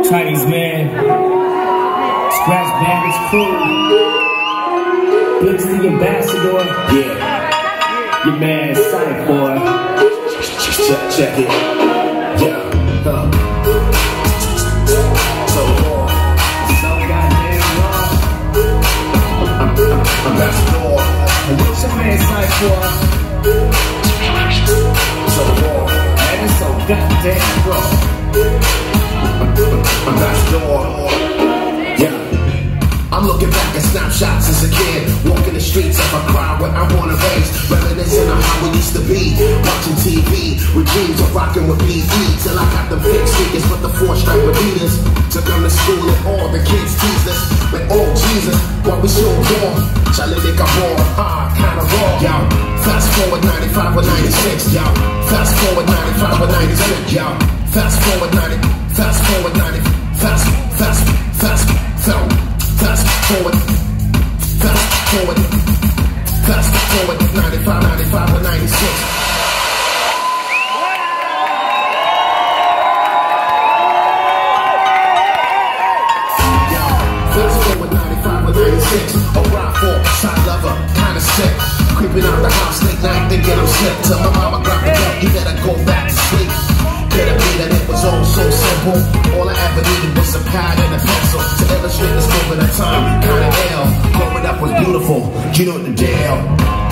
Chinese man, Scratch Bandits crew, Blitz the ambassador, yeah, your man Sonic boy, check it, yeah, so goddamn long, ambassador, what's your man Sonic boy, so long, man it's so goddamn wrong. Ambassador, yeah. I'm looking back at snapshots as a kid, walking the streets of a crowd where I wanna raise, reminiscing of how we used to be, watching TV with dreams of rocking with PE, till I got the big sneakers with the 4-stripe Adidas. To come to school and all the kids teased us, but oh Jesus, what we so wrong. Charlie they got born hard, kinda raw, yo. Fast forward 95 or 96, yo. Fast forward 95 or 96, yo. Fast forward 90, fast forward 90, fast forward 95, 95 or 96. Fast forward 95 or 96. A ride for side lover, kinda sick. Creeping out the house late night, thinking I'm sick. Till my mama got me up, you better go back to sleep. Could it be that it was all so simple? All I ever needed was a pad and a pencil to illustrate this moment of time, kinda ill. Growing up was beautiful, you know the deal.